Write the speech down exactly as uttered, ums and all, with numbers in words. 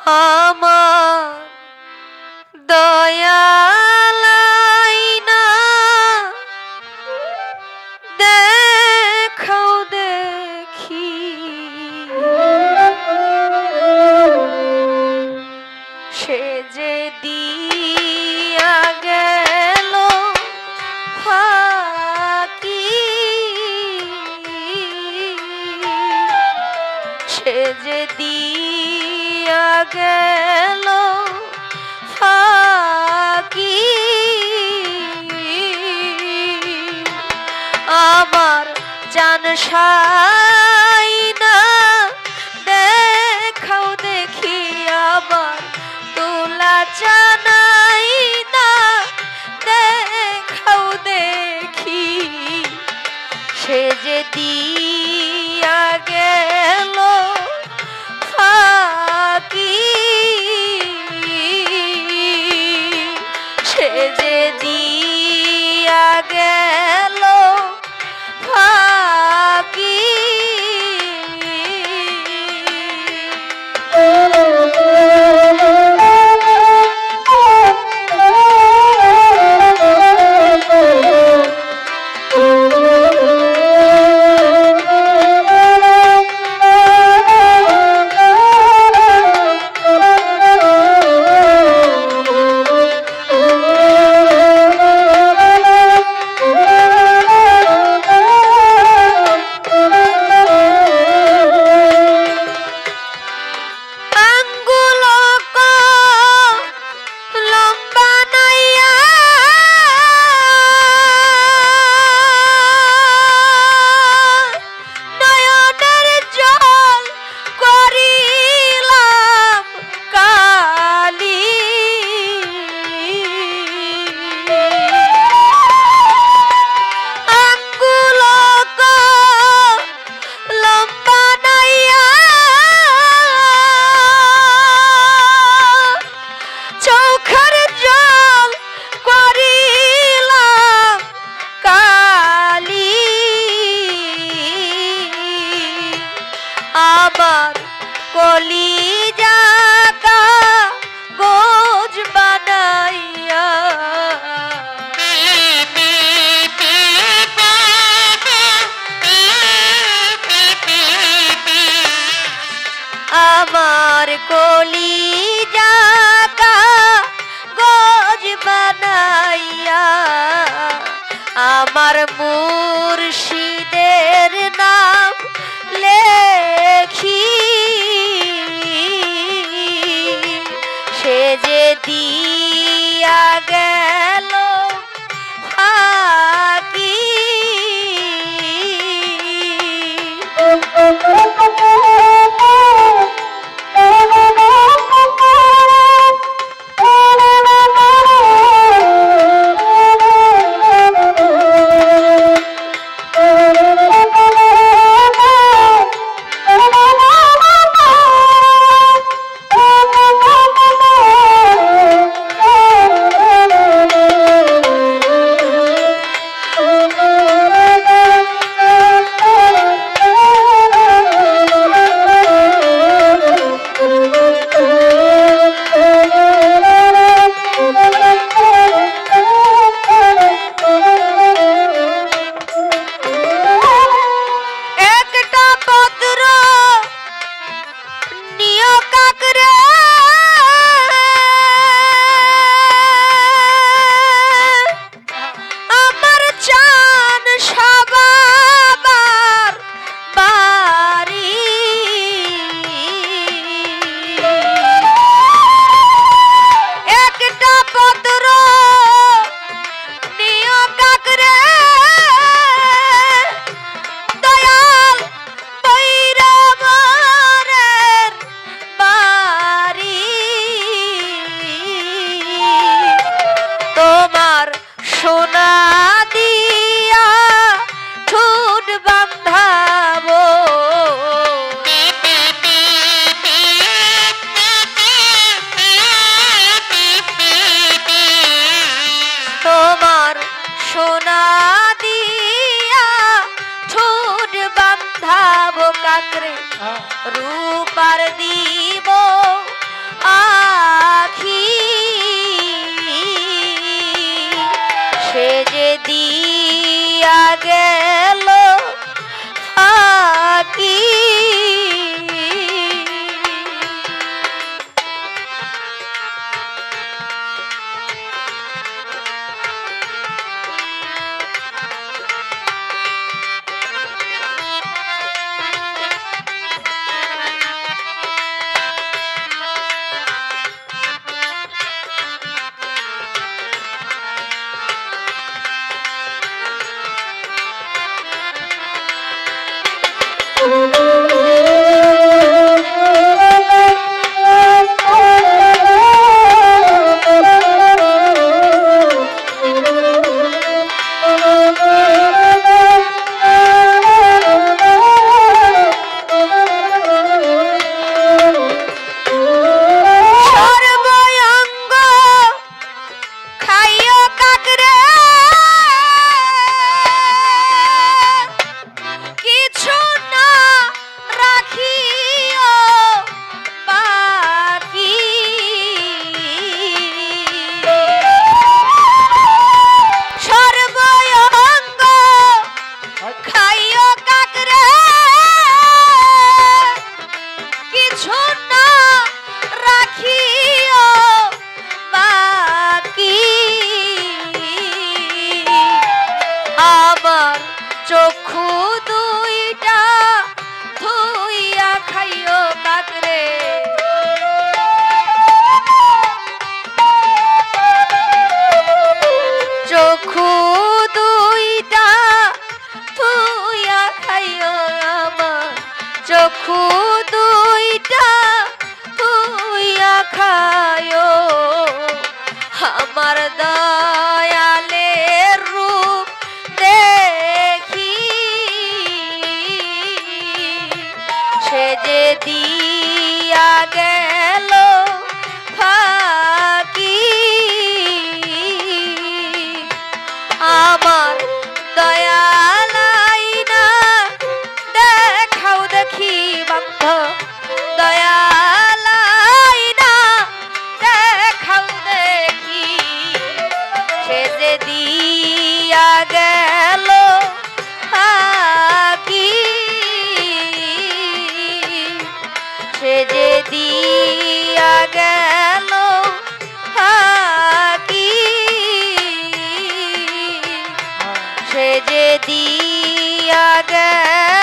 আমার দয়ালাই না দেখাও দেখি সে যে দিয়া গেল ফাঁকি সে যে দিয়া গেল ফাঁকি আমার জান সাই না দেখাও দেখি আবার তোলা জানাই না দেখাও দেখি সে যে দিয়া গেল ফাঁকি সে যে দিয়া গেল ফাঁকি আমার কলিজা কাগজ বানাইয়া আমার কলিজা কাগজ বানাইয়া আমার মুর্শিদের নাম লেখি সে যে দিয়া গেল ফাঁকি সোনা দিয়া ঠোঁট বাঁধাবো তোমার সোনা দিয়া ঠোঁট বাঁধাবো কাকরে রূপার দিব দেখিও বাকি আমার চক্ষু দুইটা ধুইয়া খাইও কাকরে চক্ষু দুইটা ধুইয়া খাইও আমার চক্ষু দুইটা ধুইয়া খাইও আমার দয়ালের রূপ দেখি সে যে দিয়া গেল ফাঁকি আমার দয়াল আইনা দেখাও দেখি বান্ধব দয়াল আইনা দেখাও দেখি সে যে দিয়া গেল ফাঁকি সে যে দিয়া গেল ফাঁকি সে যে দিয়া গেল